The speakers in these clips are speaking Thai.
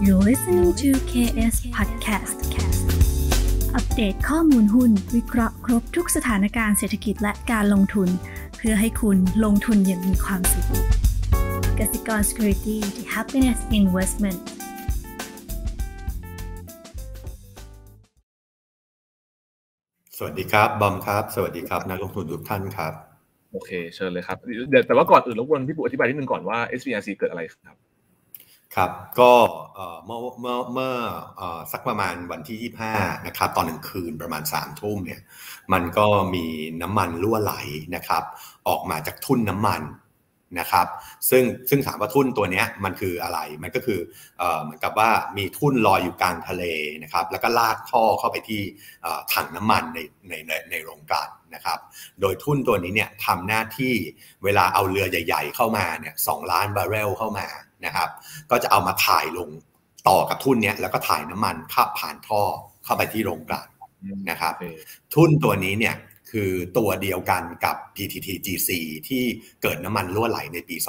You're listening to KS Podcast อัปเดตข้อมูลหุ้นวิเคราะห์ครบทุกสถานการณ์เศรษฐกิจและการลงทุนเพื่อให้คุณลงทุนอย่างมีความสุขกสิกร Security The Happiness Investment สวัสดีครับบอมครับสวัสดีครับนักลงทุนทุกท่านครับโอเคเชิญเลยครับเดี๋ยวแต่ว่าก่อนอื่นรบกวนพี่ปุ๊อธิบายนิดนึงก่อนว่า SPRC เกิดอะไรครับครับก็เมื่อสักประมาณวันที่25นะครับตอนกลางคืนประมาณ3 ทุ่มเนี่ยมันก็มีน้ำมันรั่วไหลนะครับออกมาจากทุ่นน้ำมันนะครับซึ่งถามว่าทุ่นตัวนี้มันคืออะไรมันก็คือเหมือนกับว่ามีทุ่นลอยอยู่กลางทะเลนะครับแล้วก็ลากท่อเข้าไปที่ถังน้ำมันในโรงกลั่นนะครับโดยทุ่นตัวนี้เนี่ยทำหน้าที่เวลาเอาเรือใหญ่ๆเข้ามาเนี่ย2 ล้านบาร์เรลเข้ามานะครับก็จะเอามาถ่ายลงต่อกับทุ่นเนี้ยแล้วก็ถ่ายน้ำมันขับผ่านท่อเข้าไปที่โรงกลั่นนะครับทุ่นตัวนี้เนี่ยคือตัวเดียวกันกับ PTTGC ที่เกิดน้ำมันรั่วไหลในปี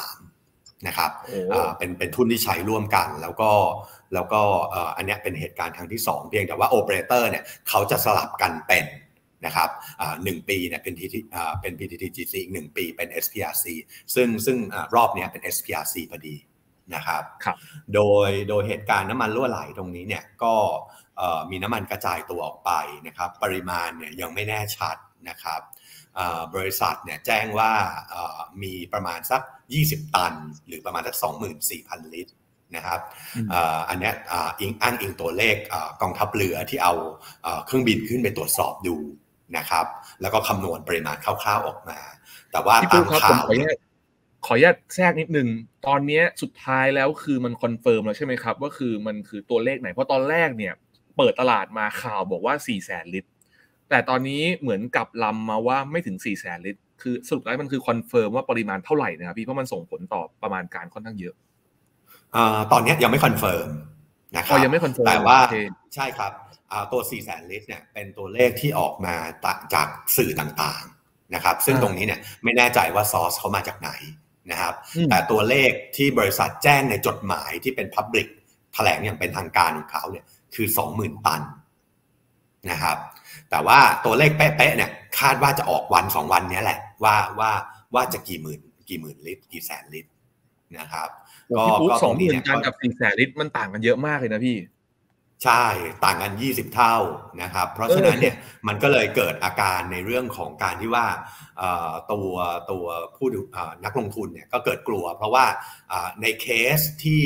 2013นะครับเป็นทุนที่ใช้ร่วมกันแล้วก็อันนี้เป็นเหตุการณ์ครั้งที่2เพียงแต่ว่าโอเปอเรเตอร์เนี่ยเขาจะสลับกันเป็นนะครับ1 ปีเนี่ยเป็น PTTGC อีก1 ปีเป็น SPRC ซึ่งรอบนี้เป็น SPRC พอดีนะครับโดยเหตุการณ์น้ำมันรั่วไหลตรงนี้เนี่ยก็มีน้ำมันกระจายตัวออกไปนะครับปริมาณเนี่ยยังไม่แน่ชัดนะครับบริษัทเนี่ยแจ้งว่ามีประมาณสัก20 ตันหรือประมาณสัก 24,000 ลิตรนะครับอันนี้อ้างอิงตัวเลขกองทัพเรือที่เอาเครื่องบินขึ้นไปตรวจสอบดูนะครับแล้วก็คำนวณปริมาณคร่าวๆออกมาแต่ว่าตามข่าวขออนุญาตแทรกนิดนึงตอนนี้สุดท้ายแล้วคือมันคอนเฟิร์มแล้วใช่ไหมครับว่าคือมันคือตัวเลขไหนเพราะตอนแรกเนี่ยเปิดตลาดมาข่าวบอกว่า 400,000 ลิตรแต่ตอนนี้เหมือนกับลำมาว่าไม่ถึง 400,000 ลิตรคือสรุปแล้วมันคือคอนเฟิร์มว่าปริมาณเท่าไหร่นะครับพี่เพราะมันส่งผลต่อประมาณการค่อนข้างเยอะตอนนี้ยังไม่คอนเฟิร์มนะครับยังไม่คอนเฟิร์มแต่ว่าใช่ครับตัว 400,000 ลิตรเนี่ยเป็นตัวเลขที่ออกมาจากสื่อต่างๆนะครับซึ่งตรงนี้เนี่ยไม่แน่ใจว่าซอร์สเขามาจากไหนนะครับแต่ตัวเลขที่บริษัทแจ้งในจดหมายที่เป็น Public แถลงอย่างเป็นทางการของเขาเนี่ยคือ 20,000 ตันนะครับแต่ว่าตัวเลขเป๊ะๆเนี่ยคาดว่าจะออกวัน2 วันนี้แหละว่าจะกี่หมื่นลิตรกี่แสนลิตรนะครับก็20,000 ตันกับ 400,000 ลิตรมันต่างกันเยอะมากเลยนะพี่ใช่ต่างกัน20 เท่านะครับเพราะฉะนั้นเนี่ยมันก็เลยเกิดอาการในเรื่องของการที่ว่าตัวผู้นักลงทุนเนี่ยก็เกิดกลัวเพราะว่าในเคสที่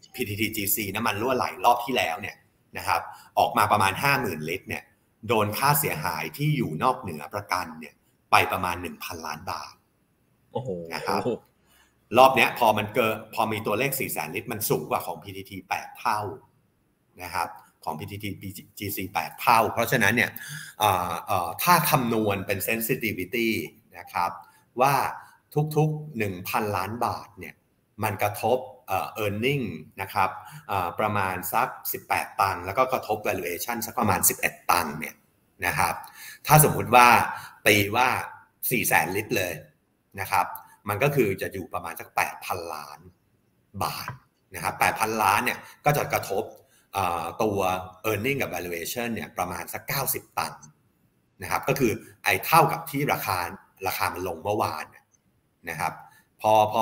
PTTGC น้ำมันรั่วไหลรอบที่แล้วเนี่ยนะครับออกมาประมาณ 50,000 ลิตรเนี่ยโดนค่าเสียหายที่อยู่นอกเหนือประกันเนี่ยไปประมาณ 1,000 ล้านบาทโอ้โหนะครับรอบเนี้ยพอมีตัวเลข 400,000 ลิตรมันสูงกว่าของ PTT 8 เท่านะครับของ PTTGC 8 เท่าเพราะฉะนั้นเนี่ยถ้าคำนวณเป็น sensitivity นะครับว่าทุกๆ 1,000 ล้านบาทเนี่ยมันกระทบearning นะครับประมาณสัก18 ตังค์แล้วก็กระทบ valuation สักประมาณ11 ตังค์เนี่ยนะครับถ้าสมมุติว่าตีว่า 400,000 ลิตรเลยนะครับมันก็คือจะอยู่ประมาณสัก 8,000 ล้านบาทนะครับ 8,000 ล้านเนี่ยก็จะกระทบตัว earning กับ valuation เนี่ยประมาณสัก90 ตังค์นะครับก็คือเท่ากับที่ราคามันลงเมื่อวานนะครับพอ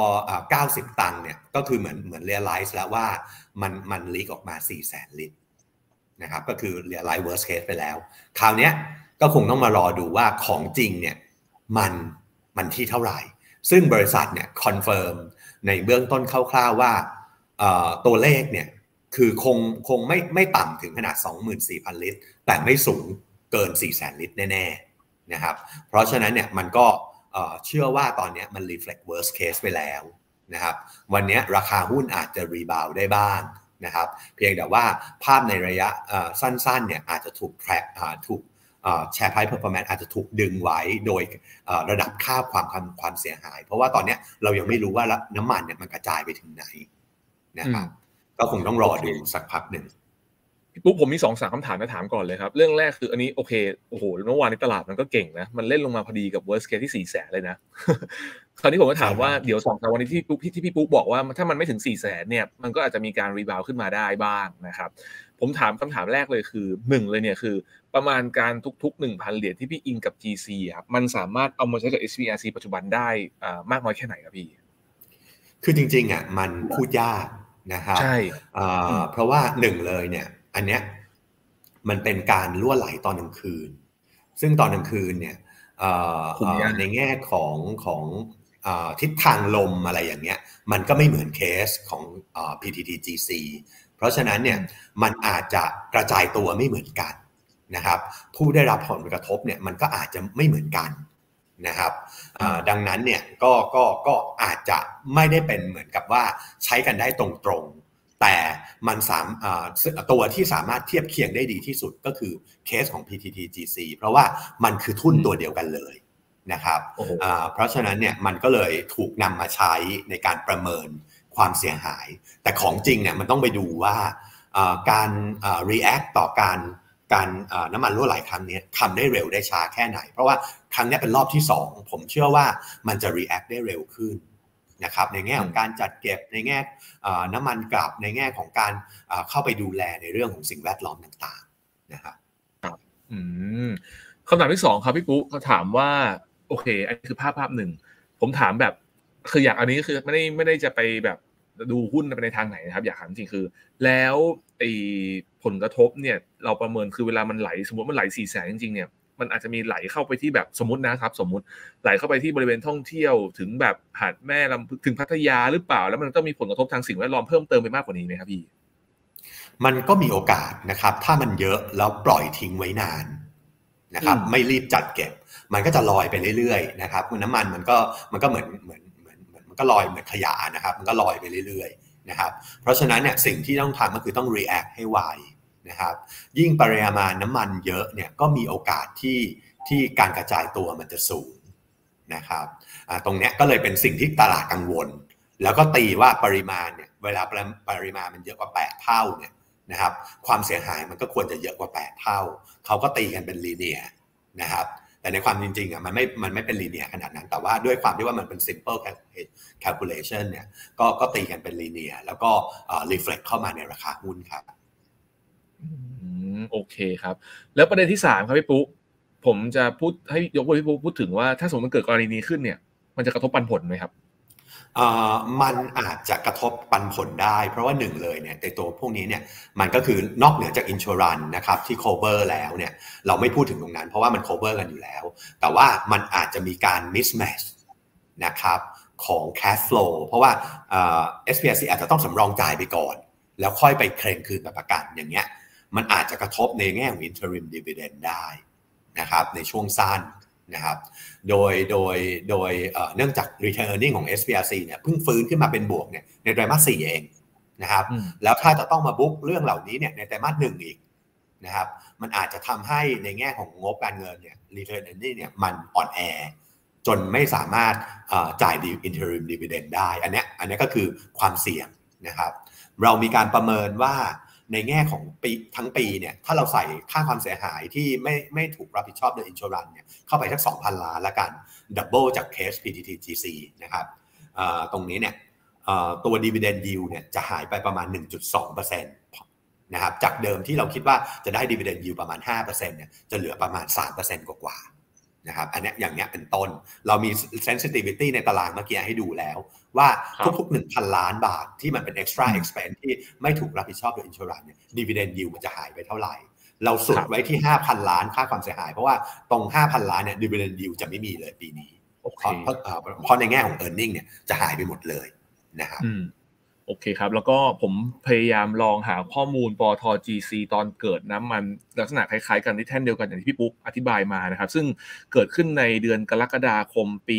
90 ตังค์เนี่ยก็คือเหมือน realize แล้วว่ามันลีกออกมา 400,000 ลิตรนะครับก็คือ realize worst case ไปแล้วคราวนี้ก็คงต้องมารอดูว่าของจริงเนี่ยมันที่เท่าไหร่ซึ่งบริษัทเนี่ยคอนเฟิร์มในเบื้องต้นคร่าวๆว่าตัวเลขเนี่ยคือคงไม่ต่ำถึงขนาด 24,000 ลิตรแต่ไม่สูงเกิน 400,000 ลิตรแน่ๆนะครับเพราะฉะนั้นเนี่ยมันก็เชื่อว่าตอนนี้มัน reflect worst case ไปแล้วนะครับวันนี้ราคาหุ้นอาจจะ rebound ได้บ้างนะครับเพียงแต่ว่าภาพในระยะสั้นๆเนี่ยอาจจะถูก track ถูกshare price performance อาจจะถูกดึงไว้โดยระดับค่าความเสียหายเพราะว่าตอนนี้เรายังไม่รู้ว่าน้ำมันเนี่ยมันกระจายไปถึงไหนนะครับก็คงต้องรอดูสักพักหนึ่งปุ๊บผมมี 2-3 คำถามจะถามก่อนเลยครับเรื่องแรกคืออันนี้โอเคโอ้โหเมื่อวานในตลาดมันก็เก่งนะมันเล่นลงมาพอดีกับ worst case ที่ 400,000 เลยนะคราวนี้ผมก็ถามว่าเดี๋ยว2-3วันนี้ที่พี่ปุ๊กบอกว่าถ้ามันไม่ถึง 400,000 เนี่ยมันก็อาจจะมีการรีบาวด์ขึ้นมาได้บ้างนะครับผมถามคำถามแรกเลยคือ1เลยเนี่ยคือประมาณการทุกๆ 1,000 เหรียญที่พี่อิงกับ GC ครับมันสามารถเอามาใช้กับ SPRC ปัจจุบันได้มากน้อยแค่ไหนครับพี่คือจริงๆอ่ะมันพูดยากนะครับใช่เพราะว่า1เลยเนี่ยอันเนี้ยมันเป็นการล่วไหลตอนกลางคืนซึ่งตอนกลางคืนเนี่ยในแง่ของทิศทางลมอะไรอย่างเงี้ยมันก็ไม่เหมือนเคสของPTTGC เพราะฉะนั้นเนี่ยมันอาจจะกระจายตัวไม่เหมือนกันนะครับผู้ได้รับผลกระทบเนี่ยมันก็อาจจะไม่เหมือนกันนะครับดังนั้นเนี่ยก็อาจจะไม่ได้เป็นเหมือนกับว่าใช้กันได้ตรงๆแต่มันตัวที่สามารถเทียบเคียงได้ดีที่สุดก็คือเคสของ PTTGC เพราะว่ามันคือทุนตัวเดียวกันเลยนะครับเพราะฉะนั้นเนี่ยมันก็เลยถูกนำมาใช้ในการประเมินความเสียหายแต่ของจริงเนี่ยมันต้องไปดูว่าการreact ต่อการน้ำมันรั่วไหลครั้งนี้ทำได้เร็วได้ช้าแค่ไหนเพราะว่าครั้งนี้เป็นรอบที่2ผมเชื่อว่ามันจะ react ได้เร็วขึ้นนะครับในแง่ของการจัดเก็บในแง่น้ำมันกลับในแง่ของการเข้าไปดูแลในเรื่องของสิ่งแวดล้อมต่างๆนะครับคำถามที่2ครับพี่ปุ๊เขาถามว่าโอเคอันนี้คือภาพหนึ่งผมถามแบบคืออยากอันนี้คือไม่ได้จะไปแบบดูหุ้นไปในทางไหนนะครับอยากถามจริงคือแล้วไอ้ผลกระทบเนี่ยเราประเมินคือเวลามันไหลสมมติมันไหล 400,000 จริงๆเนี่ยมันอาจจะมีไหลเข้าไปที่แบบสมมตินะครับสมมติไหลเข้าไปที่บริเวณท่องเที่ยวถึงแบบหาดแม่ลำพึงถึงพัทยาหรือเปล่าแล้วมันต้องมีผลกระทบทางสิ่งแวดล้อมเพิ่มเติมไปมากกว่านี้ไหมครับพี่มันก็มีโอกาสนะครับถ้ามันเยอะแล้วปล่อยทิ้งไว้นานนะครับไม่รีบจัดเก็บมันก็จะลอยไปเรื่อยๆนะครับน้ำมันมันก็เหมือนมันก็ลอยเหมือนขยะนะครับมันก็ลอยไปเรื่อยๆนะครับเพราะฉะนั้นเนี่ยสิ่งที่ต้องทำก็คือต้อง react ให้ไวนะครับยิ่งปริมาณน้ำมันเยอะเนี่ยก็มีโอกาสที่การกระจายตัวมันจะสูงนะครับตรงเนี้ยก็เลยเป็นสิ่งที่ตลาดกังวลแล้วก็ตีว่าปริมาณเนี่ยเวลาปริมาณมันเยอะกว่า8เท่าเนี่ยนะครับความเสียหายมันก็ควรจะเยอะกว่า8เท่าเขาก็ตีกันเป็นลีเนียร์นะครับแต่ในความจริงๆอ่ะมันไม่เป็นลีเนียร์ขนาดนั้นแต่ว่าด้วยความที่ว่ามันเป็น simple calculation เนี่ยก็ตีกันเป็นลีเนียร์แล้วก็reflect เข้ามาในราคาหุ้นครับโอเคครับแล้วประเด็นที่3ครับพี่ปุ๊ผมจะพูดให้ยกพี่ปุ๊พูดถึงว่าถ้าสมมติมันเกิดกรณีนี้ขึ้นเนี่ยมันจะกระทบปันผลไหมครับมันอาจจะกระทบปันผลได้เพราะว่า1เลยเนี่ยในตัวพวกนี้เนี่ยมันก็คือนอกเหนือจาก insurance นะครับที่ cover แล้วเนี่ยเราไม่พูดถึงตรงนั้นเพราะว่ามัน cover กันอยู่แล้วแต่ว่ามันอาจจะมีการ mismatch นะครับของ cash flow เพราะว่าSPRC อาจจะต้องสำรองจ่ายไปก่อนแล้วค่อยไปเคลมคืนแบบประกันอย่างเงี้ยมันอาจจะกระทบในแง่ของ interim dividend ได้นะครับในช่วงสั้นนะครับโดยเนื่องจาก return earning ของ SPRC เนี่ยเพิ่งฟื้นขึ้นมาเป็นบวกเนี่ยในไตรมาส 4เองนะครับแล้วถ้าจะต้องมาบุ๊กเรื่องเหล่านี้เนี่ยในไตรมาส 1อีกนะครับมันอาจจะทำให้ในแง่ของงบการเงินเนี่ย return earning เนี่ยมันอ่อนแอจนไม่สามารถจ่าย interim dividend ได้อันนี้ก็คือความเสี่ยงนะครับเรามีการประเมินว่าในแง่ของปีทั้งปีเนี่ยถ้าเราใส่ค่าความเสียหายที่ไม่ถูกรับผิดชอบโดย insurance เนี่ยเข้าไปสัก 2,000 ล้านละกันดับเบิลจากเคส PTTGC นะครับตรงนี้เนี่ยตัว dividend yield เนี่ยจะหายไปประมาณ 1.2% นะครับจากเดิมที่เราคิดว่าจะได้ dividend yield ประมาณ 5% เนี่ยจะเหลือประมาณ 3% กว่านะครับอันนี้อย่างเงี้ยเป็นต้นเรามี sensitivity ในตารางเมื่อกี้ให้ดูแล้วว่าทุกๆ 1,000 ล้านบาทที่มันเป็น extra expense ที่ไม่ถูกรับผิดชอบโดย insurance เนี่ย dividend yield มันจะหายไปเท่าไหร่เราสุดไว้ที่ 5,000 ล้านค่าความเสียหายเพราะว่าตรง 5,000 ล้านเนี่ย dividend yield จะไม่มีเลยปีนี้เพราะในแง่ของ earning เนี่ยจะหายไปหมดเลยนะครับโอเคครับแล้วก็ผมพยายามลองหาข้อมูลปตท. GC ตอนเกิดน้ำมันลักษณะคล้ายๆกันที่แท่นเดียวกันอย่างที่พี่ปุ๊กอธิบายมานะครับซึ่งเกิดขึ้นในเดือนกรกฎาคมปี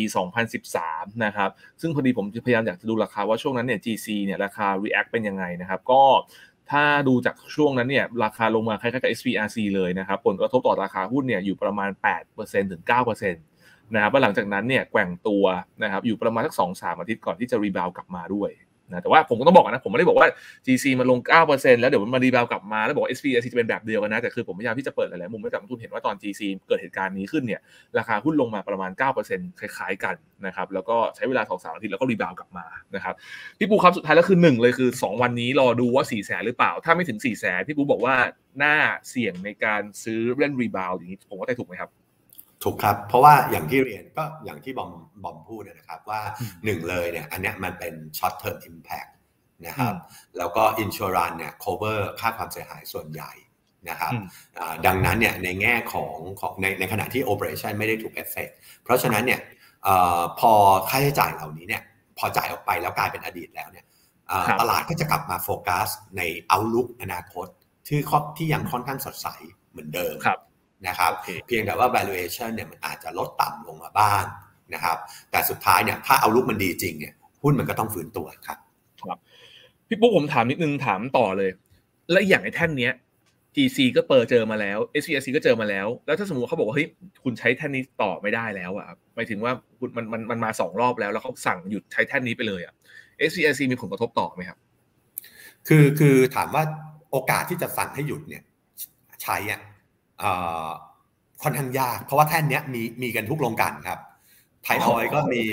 2013นะครับซึ่งพอดีผมพยายามอยากจะดูราคาว่าช่วงนั้นเนี่ย GC เนี่ยราคา react เป็นยังไงนะครับก็ถ้าดูจากช่วงนั้นเนี่ยราคาลงมาคล้ายๆกับ SPRC เลยนะครับผลกระทบต่อราคาหุ้นเนี่ยอยู่ประมาณ 8% ถึง 9% นะครับแล้วหลังจากนั้นเนี่ยแกว่งตัวนะครับอยู่ประมาณสัก 2-3 อาทิตย์ก่อนที่จะรีบาวกลับมาด้วยนะแต่ว่าผมก็ต้องบอกนะผมไม่ได้บอกว่า GC มาลง 9% แล้วเดี๋ยวมันมารีบาวกลับมาแล้วบอกว่า SPLC จะเป็นแบบเดียวกันนะแต่คือผมพยายามที่จะเปิดหลายๆมุมให้กับนักลงทุนเห็นว่าตอน GC เกิดเหตุการณ์นี้ขึ้นเนี่ยราคาหุ้นลงมาประมาณ 9% คล้ายๆกันนะครับแล้วก็ใช้เวลา 2-3 อาทิตย์แล้วก็รีบาวกลับมานะครับพี่ปูครับสุดท้ายแล้วคือ1เลยคือ2วันนี้รอดูว่า 400,000 หรือเปล่าถ้าไม่ถึง 400,000 พี่ปูบอกว่าน่าเสี่ยงในการซื้อเล่นรีบาวอย่างนี้ผมว่าได้ถูกไหมครับถูกครับเพราะว่าอย่างที่เรียนก็อย่างที่บอมพูดนะครับว่า1เลยเนี่ยอันเนี้ยมันเป็น short term impact นะครับแล้วก็ insurance เนี่ย cover ค่าความเสียหายส่วนใหญ่นะครับดังนั้นเนี่ยในแง่ของในขณะที่ operation ไม่ได้ถูก effect เพราะฉะนั้นเนี่ยพอค่าใช้จ่ายเหล่านี้เนี่ยพอจ่ายออกไปแล้วกลายเป็นอดีตแล้วเนี่ยตลาดก็จะกลับมาโฟกัสใน outlook อนาคตที่ยังค่อนข้างสดใสเหมือนเดิมนะครับเพียงแต่ว่า valuation เนี่ยมันอาจจะลดต่ำลงมาบ้างนะครับแต่สุดท้ายเนี่ยถ้า outlook มันดีจริงเนี่ยหุ้นมันก็ต้องฟื้นตัวครับพี่ปุ๊กผมถามนิดนึงถามต่อเลยและอย่างไอ้แท่นเนี้ย GC ก็เจอมาแล้ว SPLC ก็เจอมาแล้วถ้าสมมุติเขาบอกว่าเฮ้ยคุณใช้แท่นนี้ต่อไม่ได้แล้วอ่ะหมายถึงว่ามันมา2รอบแล้วเขาสั่งหยุดใช้แท่นนี้ไปเลยอ่ะ SPLC มีผลกระทบต่อไหมครับคือถามว่าโอกาสที่จะสั่งให้หยุดเนี่ยใช้ค่อนข้างยากเพราะว่าแท่นนี้มีกันทุกโรงกลั่นครับไทยออยล์ก็มี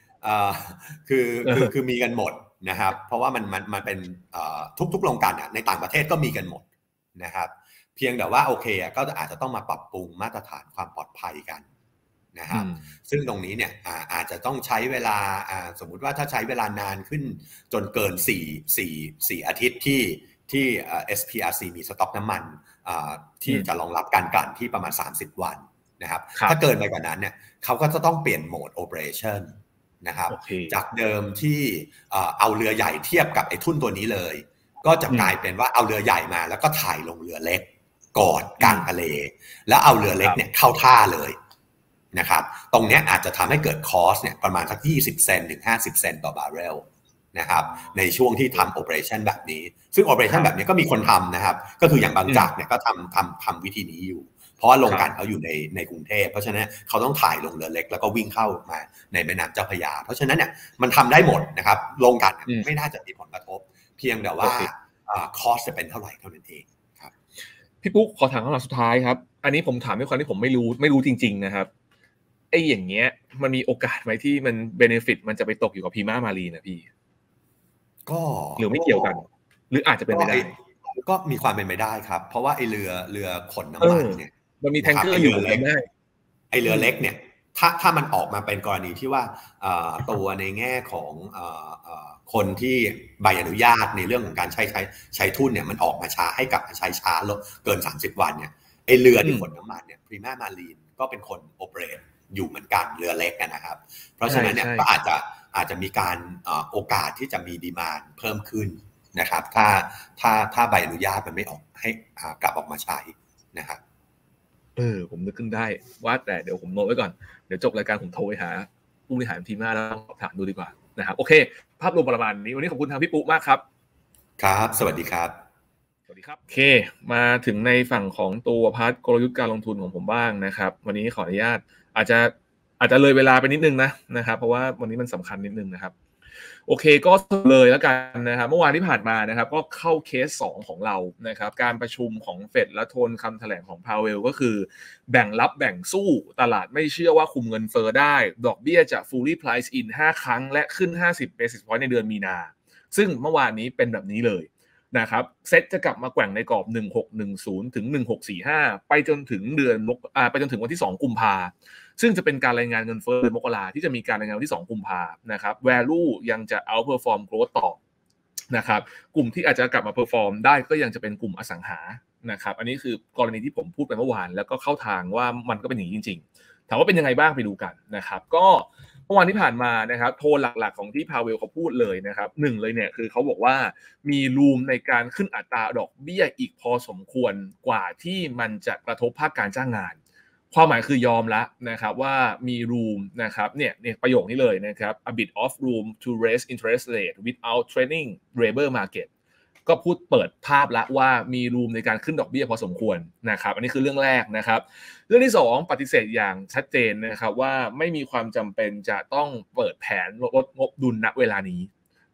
คือมีกันหมดนะครับเพราะว่ามันเป็นทุกโรงกลั่นในต่างประเทศก็มีกันหมดนะครับเพียงแต่ว่าโอเคก็อาจจะต้องมาปรับปรุงมาตรฐานความปลอดภัยกันนะครับซึ่งตรงนี้เนี่ยอาจจะต้องใช้เวลาสมมุติว่าถ้าใช้เวลานานขึ้นจนเกิน4อาทิตย์ที่SPRC มีสต็อกน้ำมันที่จะรองรับการกลั่นที่ประมาณ30วันนะครับถ้าเกินไปกว่านั้นเนี่ยเขาก็จะต้องเปลี่ยนโหมด operation นะครับจากเดิมที่เอาเรือใหญ่เทียบกับไอ้ทุ่นตัวนี้เลยก็จะกลายเป็นว่าเอาเรือใหญ่มาแล้วก็ถ่ายลงเรือเล็กก่อนกลางทะเลแล้วเอาเรือเล็กเนี่ยเข้าท่าเลยนะครับตรงนี้อาจจะทำให้เกิดคอสเนี่ยประมาณสัก20 เซนต์ถึง50 เซนต์ต่อบาร์เรลนะครับในช่วงที่ทำโอเปอเรชั่นแบบนี้ซึ่งโอเปอเรชั่นแบบนี้ก็มีคนทำนะครับก็คืออย่างบางจากเนี่ยก็ทำวิธีนี้อยู่เพราะว่าโรงกลั่นเขาอยู่ในกรุงเทพเพราะฉะนั้นเขาต้องถ่ายลงเรือเล็กแล้วก็วิ่งเข้ามาในแม่น้ำเจ้าพระยาเพราะฉะนั้นเนี่ยมันทำได้หมดนะครับโรงกลั่นไม่น่าจะมีผลกระทบเพียงแต่ว่าคอสจะเป็นเท่าไหร่เท่านั้นเองครับพี่ปุ๊กขอถามคำถามสุดท้ายครับอันนี้ผมถามด้วยความที่ผมไม่รู้จริงๆนะครับไอ้อย่างเงี้ยมันมีโอกาสไหมที่มันเบเนฟิตมันจะไปตกอยู่กับพีม่ามารีนะพี่ก็หรือไม่เกี่ยวกันหรืออาจจะเป็นไปได้ก็มีความเป็นไปได้ครับเพราะว่าไอ้เรือขนน้ำมันเนี่ยมันมีแทงเกอร์อยู่เล็กไอ้เรือเล็กเนี่ยถ้ามันออกมาเป็นกรณีที่ว่าตัวในแง่ของคนที่ใบอนุญาตในเรื่องของการใช้ทุ่นเนี่ยมันออกมาช้าให้กับใช้ช้าลงเกิน30วันเนี่ยไอ้เรือที่ขนน้ำมันเนี่ยพรีม่ามารีนก็เป็นคนโอเปเรตอยู่เหมือนกันเรือเล็กนะครับเพราะฉะนั้นเนี่ยก็อาจจะมีการโอกาสที่จะมีดีมานด์เพิ่มขึ้นนะครับถ้าใบอนุญาตมันไม่ออกให้กลับออกมาใช้นะครับผมนึกขึ้นได้ว่าแต่เดี๋ยวผมโน้ตไว้ก่อนเดี๋ยวจบรายการผมโทรไปหาผู้บริหารทีมแล้วสอบถามดูดีกว่านะครับโอเคภาพรวมประมาณนี้วันนี้ขอบคุณทางพี่ปุ๊มากครับครับสวัสดีครับสวัสดีครับโอเคมาถึงในฝั่งของตัวพาร์ทกลยุทธ์การลงทุนของผมบ้างนะครับวันนี้ขออนุญาตอาจจะเลยเวลาไปนิดนึงนะครับเพราะว่าวันนี้มันสำคัญนิดนึงนะครับโอเคก็เลยแล้วกันนะครับเมื่อวานที่ผ่านมานะครับก็เข้าเคส2ของเรานะครับการประชุมของเฟดและโทนคำแถลงของพาวเวลก็คือแบ่งรับแบ่งสู้ตลาดไม่เชื่อว่าคุมเงินเฟ้อได้ดอกเบี้ยจะ fully price in 5 ครั้งและขึ้น50 basis point ในเดือนมีนาซึ่งเมื่อวานนี้เป็นแบบนี้เลยนะครับเซ็ตจะกลับมาแกว่งในกรอบ1610ถึง1645ไปจนถึงวันที่2กุมภาซึ่งจะเป็นการรายงานเงินเฟ้อเดือนมกราที่จะมีการรายงานวันที่2กุมภานะครับ value ยังจะ outperform growth ต่อนะครับกลุ่มที่อาจจะกลับมา perform ได้ก็ยังจะเป็นกลุ่มอสังหานะครับอันนี้คือกรณีที่ผมพูดไปเมื่อวานแล้วก็เข้าทางว่ามันก็เป็นอย่างนี้จริงๆถามว่าเป็นยังไงบ้างไปดูกันนะครับก็เมื่อวานที่ผ่านมานะครับโทนหลักๆของที่พาเวลเขาพูดเลยนะครับหนึ่งเลยเนี่ยคือเขาบอกว่ามีรูมในการขึ้นอัตราดอกเบี้ยอีกพอสมควรกว่าที่มันจะกระทบภาคการจ้างงานความหมายคือยอมแล้วนะครับว่ามี room นะครับเนี่ยประโยคนี้เลยนะครับ a bit of room to raise interest rate without threatening labor market ก็พูดเปิดภาพละว่ามี room ในการขึ้นดอกเบี้ยพอสมควรนะครับอันนี้คือเรื่องแรกนะครับเรื่องที่2ปฏิเสธอย่างชัดเจนนะครับว่าไม่มีความจำเป็นจะต้องเปิดแผนลดงบดุลณเวลานี้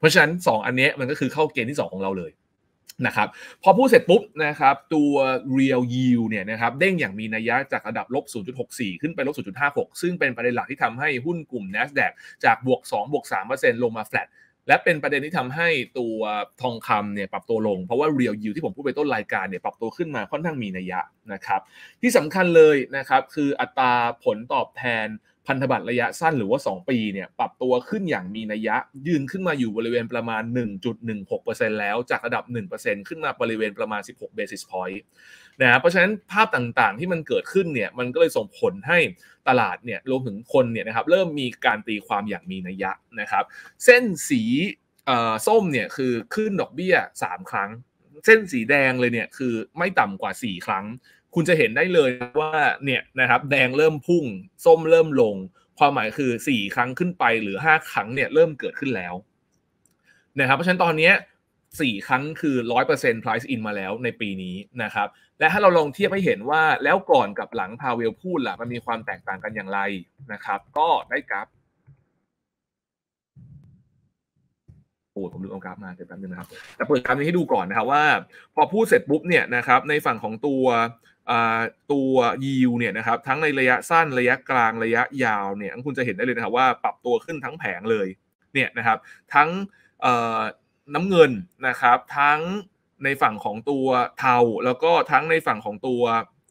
เพราะฉะนั้น2อันนี้มันก็คือเข้าเกณฑ์ที่2ของเราเลยนะครับพอพูดเสร็จปุ๊บนะครับตัว real yield เนี่ยนะครับเด้งอย่างมีนัยยะจากระดับ -0.64 ขึ้นไป -0.56 ซึ่งเป็นประเด็นหลักที่ทำให้หุ้นกลุ่ม NASDAQ จากบวก 2-3% ลงมา flat และเป็นประเด็นที่ทำให้ตัวทองคำเนี่ยปรับตัวลงเพราะว่า real yield ที่ผมพูดไปต้นรายการเนี่ยปรับตัวขึ้นมาค่อนข้างมีนัยยะนะครับที่สำคัญเลยนะครับคืออัตราผลตอบแทนพันธบัตรระยะสั้นหรือว่า2ปีเนี่ยปรับตัวขึ้นอย่างมีนัยยะยืนขึ้นมาอยู่บริเวณประมาณ 1.16% แล้วจากระดับ 1% ขึ้นมาบริเวณประมาณ16 basis point นะเพราะฉะนั้นภาพต่างๆที่มันเกิดขึ้นเนี่ยมันก็เลยส่งผลให้ตลาดเนี่ยรวมถึงคนเนี่ยนะครับเริ่มมีการตีความอย่างมีนัยยะนะครับเส้นสีส้มเนี่ยคือขึ้นดอกเบี้ย3ครั้งเส้นสีแดงเลยเนี่ยคือไม่ต่ำกว่า4ครั้งคุณจะเห็นได้เลยว่าเนี่ยนะครับแดงเริ่มพุ่งส้มเริ่มลงความหมายคือ4ครั้งขึ้นไปหรือ5ครั้งเนี่ยเริ่มเกิดขึ้นแล้วนะครับเพราะฉะนั้นตอนนี้4ครั้งคือ 100% price in มาแล้วในปีนี้นะครับและถ้าเราลองเทียบให้เห็นว่าแล้วก่อนกับหลังพาเวลพูดล่ะมันมีความแตกต่างกันอย่างไรนะครับก็ได้กราฟผมลืมเอากราฟมาเดี๋ยวแป๊บนึงนะครับแต่เปิดกราฟนี้ให้ดูก่อนนะครับว่าพอพูดเสร็จปุ๊บเนี่ยนะครับในฝั่งของตัวyield เนี่ยนะครับทั้งในระยะสั้นระยะกลางระยะยาวเนี่ยคุณจะเห็นได้เลยนะครับว่าปรับตัวขึ้นทั้งแผงเลยเนี่ยนะครับทั้งน้ำเงินนะครับทั้งในฝั่งของตัวเทาแล้วก็ทั้งในฝั่งของตัว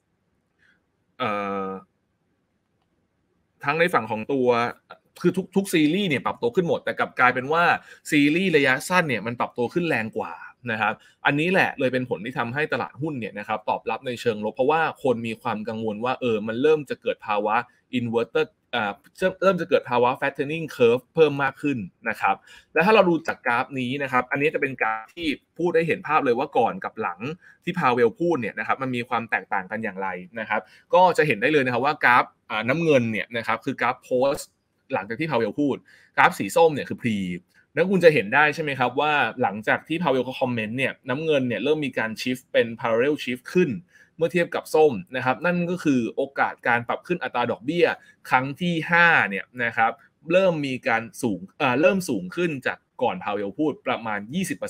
ทั้งในฝั่งของตัวคือทุกซีรีส์เนี่ยปรับตัวขึ้นหมดแต่กลับกลายเป็นว่าซีรีส์ระยะสั้นเนี่ยมันปรับตัวขึ้นแรงกว่านะครับอันนี้แหละเลยเป็นผลที่ทำให้ตลาดหุ้นเนี่ยนะครับตอบรับในเชิงลบเพราะว่าคนมีความกังวลว่ามันเริ่มจะเกิดภาวะ inverted เริ่มจะเกิดภาวะ flattening curve เพิ่มมากขึ้นนะครับและถ้าเราดูจากกราฟนี้นะครับอันนี้จะเป็นกราฟที่พูดให้เห็นภาพเลยว่าก่อนกับหลังที่พาเวลพูดเนี่ยนะครับมันมีความแตกต่างกันอย่างไรนะครับก็จะเห็นได้เลยนะครับว่ากราฟน้ำเงินเนี่ยนะครับคือกราฟโพสต์หลังจากที่พาเวลพูดกราฟสีส้มเนี่ยคือพรีแล้วคุณจะเห็นได้ใช่ไหมครับว่าหลังจากที่พาเวลเขาคอมเมนต์เนี่ยน้ำเงินเนี่ยเริ่มมีการชิฟเป็น parallel shift ขึ้นเมื่อเทียบกับส้มนะครับนั่นก็คือโอกาสการปรับขึ้นอัตราดอกเบี้ยครั้งที่5เนี่ยนะครับเริ่มมีการเริ่มสูงขึ้นจากก่อนพาเวลพูดประมาณ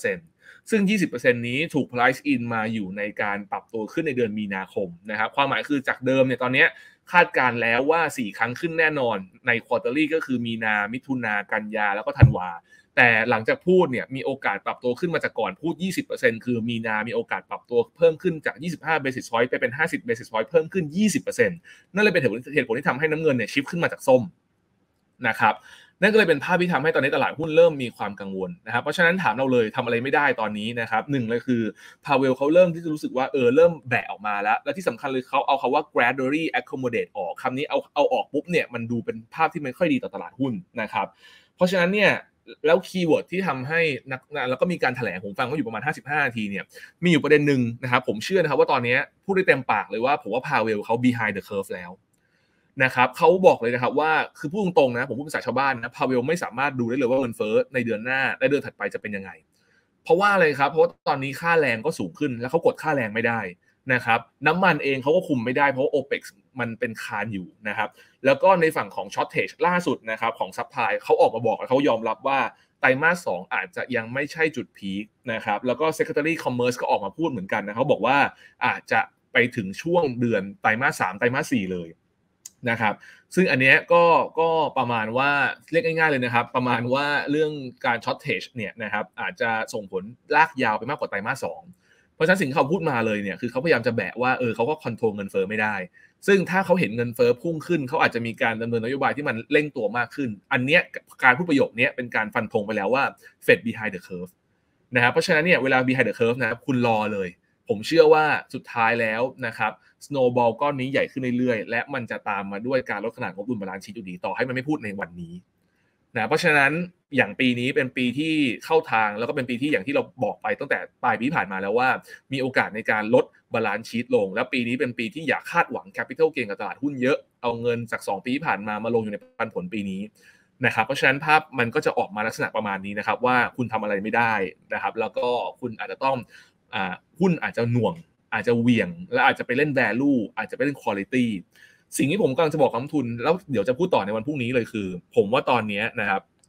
20% ซึ่ง 20% นี้ถูก price in มาอยู่ในการปรับตัวขึ้นในเดือนมีนาคมนะครับความหมายคือจากเดิมเนี่ยตอนนี้คาดการแล้วว่า4ครั้งขึ้นแน่นอนใน quarterly ก็คือมีนามิถุนากันยาแล้วก็ธันวาแต่หลังจากพูดเนี่ยมีโอกาสปรับตัวขึ้นมาจากก่อนพูด 20% คือมีนามีโอกาสปรับตัวเพิ่มขึ้นจาก25 basis point ไปเป็น50 basis point เพิ่มขึ้น 20% นั่นเลยเป็นเหตุผลที่ทำให้น้ำเงินเนี่ยชิฟขึ้นมาจากส้มนะครับนั่นก็เลยเป็นภาพที่ทำให้ตอนนี้ตลาดหุ้นเริ่มมีความกังวลนะครับเพราะฉะนั้นถามเราเลยทำอะไรไม่ได้ตอนนี้นะครับ1เลยคือพาเวลเขาเริ่มที่จะรู้สึกว่าเริ่มแบะออกมาแล้วและที่สำคัญเลยเขาเอาคำว่า gradually accommodate ออกคำนี้เอาออกปุ๊บเนี่ยมันดูเป็นภาพที่ไม่ค่อยดีต่อตลาดหุ้นนะครับเพราะฉะนั้นเนี่ยแล้วคีย์เวิร์ดที่ทำให้แล้วก็มีการแถลงผมฟังว่าอยู่ประมาณ55นาทีเนี่ยมีอยู่ประเด็นหนึ่งนะครับผมเชื่อนะครับว่าตอนนี้พูดได้เต็มปากเลยว่าผมว่าพาเวลเขา behind the curve แล้วนะครับเขาบอกเลยนะครับว่าคือพูดตรงๆนะผมพูดภาษาชาวบ้านนะพาเวลไม่สามารถดูได้เลยว่าเงินเฟ้อในเดือนหน้าและเดือนถัดไปจะเป็นยังไงเพราะว่าอะไรครับเพราะว่าตอนนี้ค่าแรงก็สูงขึ้นแล้วเขากดค่าแรงไม่ได้นะครับน้ำมันเองเขาก็คุมไม่ได้เพราะ OPEC มันเป็นคานอยู่นะครับแล้วก็ในฝั่งของ shortage ล่าสุดนะครับของ supply เขาออกมาบอกเขายอมรับว่าไตรมาส 2อาจจะยังไม่ใช่จุดพีคนะครับแล้วก็ Secretary Commerce ก็ออกมาพูดเหมือนกันนะเขาบอกว่าอาจจะไปถึงช่วงเดือนไตรมาส 3ไตรมาส 4เลยนะครับซึ่งอันนี้ก็ประมาณว่าเรียกง่ายๆเลยนะครับประมาณว่าเรื่องการ shortage เนี่ยนะครับอาจจะส่งผลลากยาวไปมากกว่าไตรมาส 2เพราะฉะนั้นสิ่งที่เขาพูดมาเลยเนี่ยคือเขาพยายามจะแบะว่าเขาก็คอนโทรลเงินเฟ้อไม่ได้ซึ่งถ้าเขาเห็นเงินเฟ้อพุ่งขึ้นเขาอาจจะมีการดำเนินนโยบายที่มันเร่งตัวมากขึ้นอันเนี้ยการพูดประโยคนี้เป็นการฟันธงไปแล้วว่า Fed behind the curve นะครับเพราะฉะนั้นเนี่ยเวลา behind the curve นะครับคุณรอเลยผมเชื่อว่าสุดท้ายแล้วนะครับ snowball ก้อนนี้ใหญ่ขึ้นเรื่อยๆและมันจะตามมาด้วยการลดขนาดงบดุลบาลานซ์ชีทอยู่ดีต่อให้มันไม่พูดในวันนี้นะเพราะฉะนั้นอย่างปีนี้เป็นปีที่เข้าทางแล้วก็เป็นปีที่อย่างที่เราบอกไปตั้งแต่ปลายปีผ่านมาแล้วว่ามีโอกาสในการลดบาลานซ์ชีทลงและปีนี้เป็นปีที่อยากคาดหวัง capital gain กับตลาดหุ้นเยอะเอาเงินจาก2ปีที่ผ่านมาลงอยู่ในปันผลปีนี้นะครับเพราะฉะนั้นภาพมันก็จะออกมาลักษณะประมาณนี้นะครับว่าคุณทำอะไรไม่ได้นะครับแล้วก็คุณอาจจะต้องหุ้นอาจจะหน่วงอาจจะเหวี่ยงและอาจจะไปเล่น value อาจจะไปเล่น quality สิ่งที่ผมกำลังจะบอกนักลงทุนแล้วเดี๋ยวจะพูดต่อในวันพรุ่งนี้เลยคือผมว่าตอนนี้นะครับ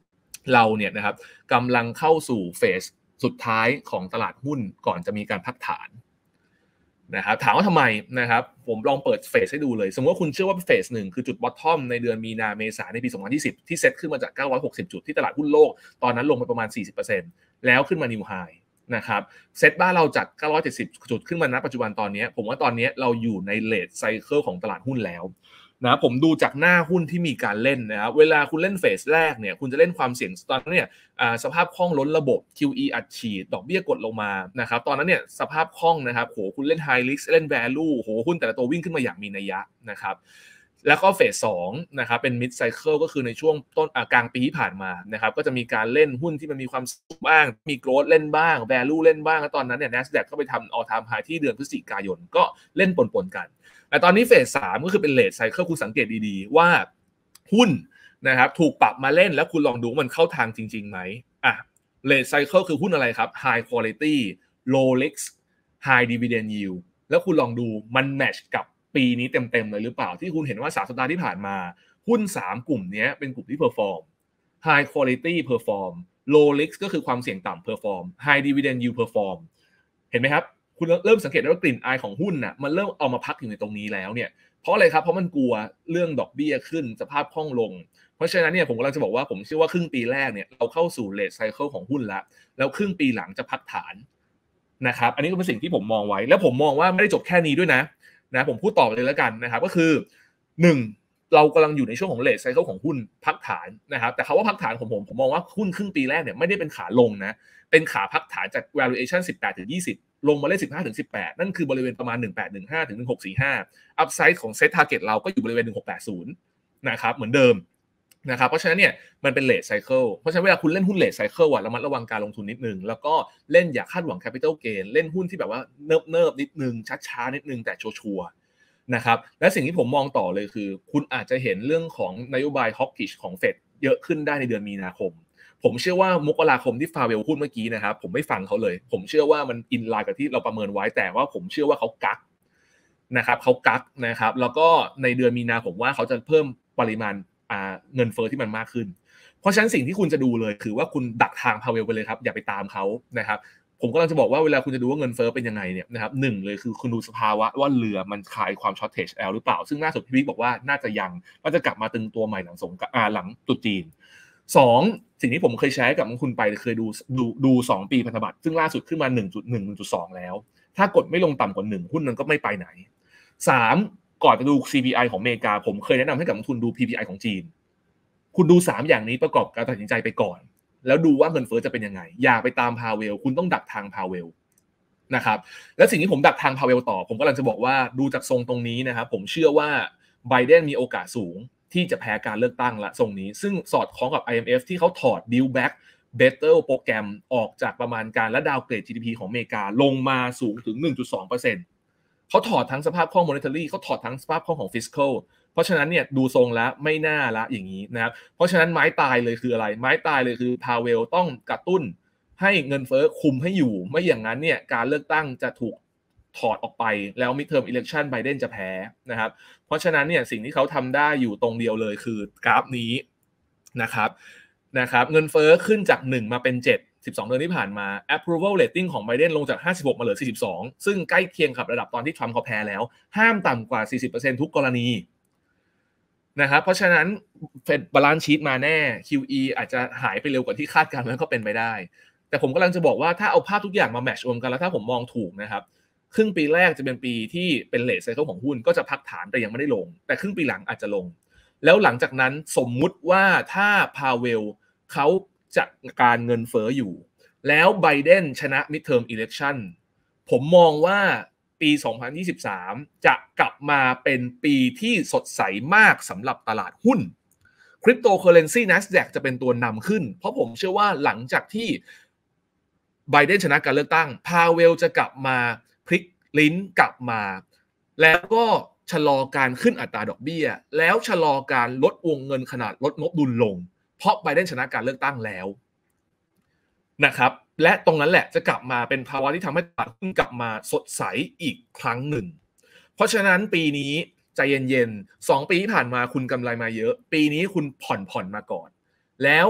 เราเนี่ยนะครับกำลังเข้าสู่เฟสสุดท้ายของตลาดหุ้นก่อนจะมีการพักฐานนะครับถามว่าทำไมนะครับผมลองเปิดเฟสให้ดูเลยสมมติว่าคุณเชื่อว่าเฟส1คือจุดบอททอมในเดือนมีนาเมษาในปี2020ที่เซ็ตขึ้นมาจาก960จุดที่ตลาดหุ้นโลกตอนนั้นลงไปประมาณ 40% แล้วขึ้นมานิวไฮนะครับเซ็ตบ้านเราจาก970จุดขึ้นมาณปัจจุบันตอนนี้ผมว่าตอนนี้เราอยู่ในเลทไซเคิลของตลาดหุ้นแล้วนะผมดูจากหน้าหุ้นที่มีการเล่นนะครับเวลาคุณเล่นเฟสแรกเนี่ยคุณจะเล่นความเสี่ยงตอนนั้นเนี่ยสภาพคล่องล้นระบบ QE อัดฉีดดอกเบี้ยกดลงมานะครับตอนนั้นเนี่ยสภาพคล่องนะครับโหคุณเล่น High Risk เล่น Value โหหุ้นแต่ละตัววิ่งขึ้นมาอย่างมีนัยยะนะครับแล้วก็เฟส2นะครับเป็น Mid Cycle ก็คือในช่วงต้นกลางปีที่ผ่านมานะครับก็จะมีการเล่นหุ้นที่มันมีความสุขบ้างมี Growth เล่นบ้าง Value เล่นบ้างแล้วตอนนั้นเนี่ย Nasdaq ก็ไปทำ All Time High ที่เดือนพฤศจิกายนก็เล่นปนๆกันแต่ตอนนี้เฟส3ก็คือเป็นเลทไซเคิลคุณสังเกตดีๆว่าหุ้นนะครับถูกปรับมาเล่นแล้วคุณลองดูมันเข้าทางจริงๆไหมเลทไซเคิลคือหุ้นอะไรครับ High Quality Low Risk High Dividend Yield แล้วคุณลองดูมันแมทช์กับปีนี้เต็มๆเลยหรือเปล่าที่คุณเห็นว่า3สัปดาห์ที่ผ่านมาหุ้น3กลุ่มนี้เป็นกลุ่มที่เพอร์ฟอร์ม High Quality Perform Low Risk ก็คือความเสี่ยงต่ำ Perform High Dividend Yield Perform เห็นไหมครับคุณเริ่มสังเกตได้ว่ากลิ่นอายของหุ้นน่ะมันเริ่มเอามาพักอยู่ในตรงนี้แล้วเนี่ยเพราะอะไรครับเพราะมันกลัวเรื่องดอกเบี้ยขึ้นสภาพคล่องลงเพราะฉะนั้นเนี่ยผมกำลังจะบอกว่าผมเชื่อว่าครึ่งปีแรกเนี่ยเราเข้าสู่เลทไซเคิลของหุ้นแล้วครึ่งปีหลังจะพักฐานนะครับอันนี้ก็เป็นสิ่งที่ผมมองไว้แล้วผมมองว่าไม่ได้จบแค่นี้ด้วยนะผมพูดต่อเลยแล้วกันนะครับก็คือ1เรากำลังอยู่ในช่วงของเลทไซเคิลของหุ้นพักฐานนะครับแต่คำว่าพักฐานของผมมองว่าหุ้นครึ่งปีแรกเนี่ยไม่ได้เป็นขาลงนะเป็นขาพักฐานจาก valuation 18-20ลงมาเล่น 15-18 นั่นคือบริเวณประมาณ 1815 ถึง 1645 upside ของ set target เราก็อยู่บริเวณ 1680 นะครับเหมือนเดิมนะครับเพราะฉะนั้นเนี่ยมันเป็น late cycle เพราะฉะนั้นเวลาคุณเล่นหุ้น late cycle ระมัดระวังการลงทุนนิดนึงแล้วก็เล่นอย่าคาดหวัง capital gain เล่นหุ้นที่แบบว่าเนิบๆนิดนึงช้าๆนิดนึงแต่ชัวร์ๆนะครับและสิ่งที่ผมมองต่อเลยคือคุณอาจจะเห็นเรื่องของนโยบาย hawkish ของ Fed เยอะขึ้นได้ในเดือนมีนาคมผมเชื่อว่ามกราคมที่ฟาเวลพูดเมื่อกี้นะครับผมไม่ฟังเขาเลยผมเชื่อว่ามันอินไลน์กับที่เราประเมินไว้แต่ว่าผมเชื่อว่าเขากักนะครับแล้วก็ในเดือนมีนาผมว่าเขาจะเพิ่มปริมาณเงินเฟ้อที่มันมากขึ้นเพราะฉะนั้นสิ่งที่คุณจะดูเลยคือว่าคุณดักทางพาเวลไปเลยครับอย่าไปตามเขานะครับผมกำลังจะบอกว่าเวลาคุณจะดูว่าเงินเฟ้อเป็นยังไงเนี่ยนะครับหนึ่งเลยคือคุณดูสภาวะว่าเรือมันคลายความช็อตเทจแล้วหรือเปล่าซึ่งล่าสุดพี่บิ๊กบอกว่าน่าจะยังก็จะกลับมาตึงตัวใหม่หลังตรุษจีน2สิ่งที่ผมเคยแชร์กับคุณไปเคยดู2ปีพันธบัตรซึ่งล่าสุดขึ้นมา 1.1 1.2 แล้วถ้ากดไม่ลงต่ำกว่า1หุ้นนั้นก็ไม่ไปไหน3ก่อนจะดู CPI ของอเมริกาผมเคยแนะนำให้กับคุณดู PPI ของจีนคุณดู3อย่างนี้ประกอบการตัดสินใจไปก่อนแล้วดูว่าเงินเฟ้อจะเป็นยังไงอย่าไปตามพาเวลคุณต้องดักทางพาเวลนะครับและสิ่งที่ผมดักทางพาเวลต่อผมกำลังจะบอกว่าดูจากทรงตรงนี้นะครับผมเชื่อว่าไบเดนมีโอกาสสูงที่จะแพ้การเลือกตั้งละทรงนี้ซึ่งสอดคล้องกับ IMF ที่เขาถอด Build Back Better โปรแกรมออกจากประมาณการและดาวเกรด GDP ของอเมริกาลงมาสูงถึง 1.2% เขาถอดทั้งสภาพคล่อง monetary เขาถอดทั้งสภาพคล่องของ fiscal เพราะฉะนั้นเนี่ยดูทรงแล้วไม่น่าละอย่างนี้นะครับเพราะฉะนั้นไม้ตายเลยคืออะไรไม้ตายเลยคือพาเวลต้องกระตุ้นให้เงินเฟ้อคุมให้อยู่ไม่อย่างนั้นเนี่ยการเลือกตั้งจะถูกถอดออกไปแล้ว midterm election ไบเดนจะแพ้นะครับเพราะฉะนั้นเนี่ยสิ่งที่เขาทำได้อยู่ตรงเดียวเลยคือกราฟนี้นะครับเงินเฟ้อขึ้นจาก1มาเป็น7 12เดือนที่ผ่านมา approval rating ของไบเดนลงจาก56มาเหลือ42ซึ่งใกล้เคียงกับระดับตอนที่ทรัมป์เขาแพ้แล้วห้ามต่ำกว่า 40% ทุกกรณีนะครับเพราะฉะนั้นเฟดบาลานซ์ชีทมาแน่ QE อาจจะหายไปเร็วกว่าที่คาดการณ์แล้วก็เป็นไปได้แต่ผมกำลังจะบอกว่าถ้าเอาภาพทุกอย่างมาแมทช์รวมกันแล้วถ้าผมมองถูกนะครับครึ่งปีแรกจะเป็นปีที่เป็นเลทไซเคิลของหุ้นก็จะพักฐานแต่ยังไม่ได้ลงแต่ครึ่งปีหลังอาจจะลงแล้วหลังจากนั้นสมมุติว่าถ้าพาเวลเขาจัดการเงินเฟ้ออยู่แล้วไบเดนชนะ midterm election ผมมองว่าปี2023จะกลับมาเป็นปีที่สดใสมากสำหรับตลาดหุ้นคริปโตเคอเรนซี Nasdaq จะเป็นตัวนำขึ้นเพราะผมเชื่อว่าหลังจากที่ไบเดนชนะการเลือกตั้งพาเวลจะกลับมาพลิกลิ้นกลับมาแล้วก็ชะลอการขึ้นอัตราดอกเบี้ยแล้วชะลอการลดวงเงินขนาดลดงบดุลลงเพราะไบเดนชนะการเลือกตั้งแล้วนะครับและตรงนั้นแหละจะกลับมาเป็นภาวะที่ทำให้ตลาดหุ้นกลับมาสดใสอีกครั้งหนึ่งเพราะฉะนั้นปีนี้ใจเย็นๆ2ปีที่ผ่านมาคุณกำไรมาเยอะปีนี้คุณผ่อนมาก่อนแล้ว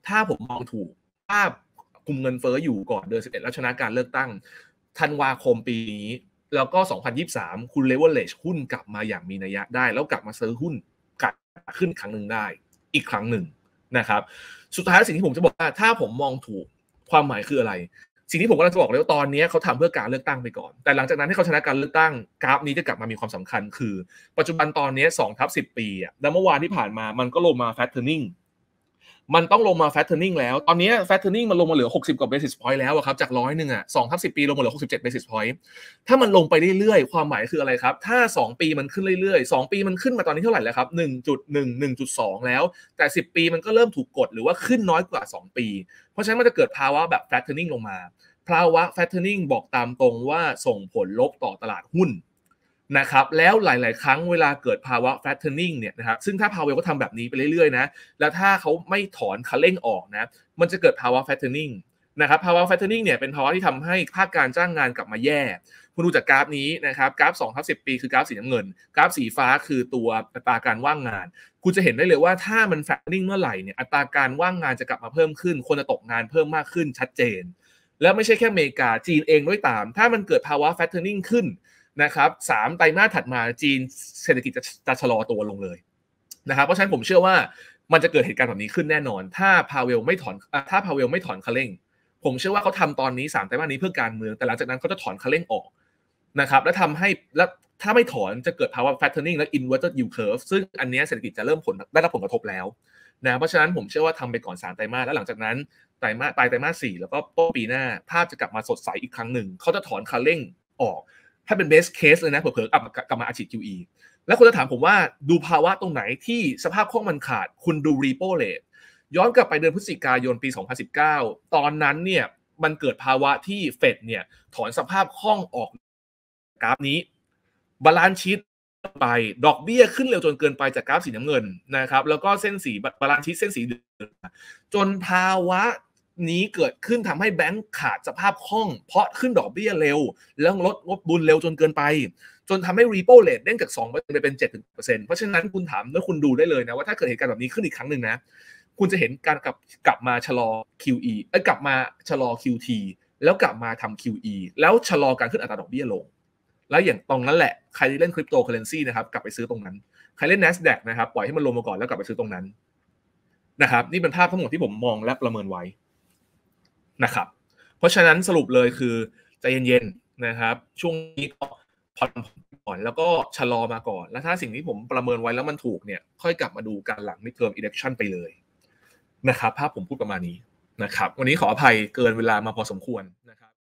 ถ้าผมมองถูกถ้าคุมเงินเฟ้ออยู่ก่อนเดือน11แล้วชนะการเลือกตั้งธันวาคมปีนี้แล้วก็2023คุณ leverage หุ้นกลับมาอย่างมีนัยได้แล้วกลับมาซื้อหุ้นกลับขึ้นครั้งนึงได้อีกครั้งหนึ่งนะครับสุดท้ายสิ่งที่ผมจะบอกว่าถ้าผมมองถูกความหมายคืออะไรสิ่งที่ผมกำลังจะบอกเลยว่าตอนนี้เขาทำเพื่อการเลือกตั้งไปก่อนแต่หลังจากนั้นให้เขาชนะการเลือกตั้งกราฟนี้จะกลับมามีความสำคัญคือปัจจุบันตอนนี้2/10 ปีแล้วเมื่อวานที่ผ่านมามันก็ลงมา flattening มันต้องลงมา flattening แล้วตอนนี้ flattening มันลงมาเหลือ60กว่า basis point แล้วครับจาก100นึง2/10 ปีลงมาเหลือ67 basis point ถ้ามันลงไปเรื่อยๆความหมายคืออะไรครับถ้า2ปีมันขึ้นเรื่อยๆ2ปีมันขึ้นมาตอนนี้เท่าไหร่แล้วครับ 1.1 1.2 แล้วแต่10ปีมันก็เริ่มถูกกดหรือว่าขึ้นน้อยกว่า2ปีเพราะฉะนั้นมันจะเกิดภาวะแบบ flattening ลงมาภาวะ flattening บอกตามตรงว่าส่งผลลบต่อตลาดหุ้นนะครับแล้วหลายๆครั้งเวลาเกิดภาวะ flattening เนี่ยนะครับซึ่งถ้า Powell ก็ทำแบบนี้ไปเรื่อยๆนะแล้วถ้าเขาไม่ถอนคันเร่งออกนะมันจะเกิดภาวะ flattening นะครับภาวะ flattening เนี่ยเป็นภาวะที่ทำให้ภาคการจ้างงานกลับมาแย่คุณดูจากกราฟนี้นะครับกราฟ2/10 ปีคือกราฟสีน้ำเงินกราฟสีฟ้าคือตัวอัตราการว่างงานคุณจะเห็นได้เลยว่าถ้ามัน flattening เมื่อไหร่เนี่ยอัตราการว่างงานจะกลับมาเพิ่มขึ้นคนจะตกงานเพิ่มมากขึ้นชัดเจนแล้วไม่ใช่แค่อเมริกาจีนเองด้วยตามถ้ามันเกิดภาวะ flattening ขึ้นนะครับ3ไตรมาสถัดมาจีนเศรษฐกิจจะชะลอตัวลงเลยนะครับเพราะฉะนั้นผมเชื่อว่ามันจะเกิดเหตุการณ์แบบนี้ขึ้นแน่นอนถ้าพาเวลไม่ถอนคันเร่งผมเชื่อว่าเขาทำตอนนี้3ไตรมาสนี้เพื่อการเมืองแต่หลังจากนั้นเขาจะถอนคันเร่งออกนะครับแล้วทำให้แล้วถ้าไม่ถอนจะเกิดภาวะ flattening และ inverted yield curve ซึ่งอันนี้เศรษฐกิจจะเริ่มได้รับผลกระทบแล้วนะเพราะฉะนั้นผมเชื่อว่าทำไปก่อน3ไตรมาสแล้วหลังจากนั้นปลายไตรมาส4แล้วก็ต้นปีหน้าภาพจะกลับมาสดใสอีกครั้งหนึ่งเขาจะถอนคันเร่งออกถ้าเป็น best case เลยนะเผลอๆกลับมาอาชีพ QE แล้วคุณจะถามผมว่าดูภาวะตรงไหนที่สภาพคล่องมันขาดคุณดู repo rate ย้อนกลับไปเดือนพฤศจิกายนปี2019ตอนนั้นเนี่ยมันเกิดภาวะที่เฟดเนี่ยถอนสภาพคล่องออกกราฟนี้บาลานซ์ชีทไปดอกเบี้ยขึ้นเร็วจนเกินไปจากกราฟสีน้ำเงินนะครับแล้วก็เส้นสีบาลานซ์ชีทเส้นสีเหลืองจนภาวะนี้เกิดขึ้นทำให้แบงก์ขาดสภาพคล่องเพราะขึ้นดอกเบี้ยเร็วแล้วลดงบดุลเร็วจนเกินไปจนทำให้ repo rate เด้งจาก 2% ไปเป็น 7% เพราะฉะนั้นคุณถามแล้วคุณดูได้เลยนะว่าถ้าเกิดเหตุการณ์แบบนี้ขึ้นอีกครั้งหนึ่งนะคุณจะเห็นการกลับมาชะลอ QE กลับมาชะลอ QT แล้วกลับมาทำ QE แล้วชะลอการขึ้นอัตราดอกเบี้ยลงแล้วอย่างตรงนั้นแหละใครที่เล่นคริปโตเคอเรนซีนะครับกลับไปซื้อตรงนั้นใครเล่น NASDAQ นะครับปล่อยให้มันลงมาก่อนแล้วกลับไปซื้อตรงนั้นนะครับนี่เป็นภาพทั้งหมดที่ผมมองและประเมินไว้นะครับเพราะฉะนั้นสรุปเลยคือใจเย็นๆนะครับช่วงนี้ก็ผ่อนก่อนแล้วก็ชะลอมาก่อนแล้วถ้าสิ่งที่ผมประเมินไว้แล้วมันถูกเนี่ยค่อยกลับมาดูการหลัง midterm election ไปเลยนะครับภาพผมพูดประมาณนี้นะครับวันนี้ขออภัยเกินเวลามาพอสมควรนะครับ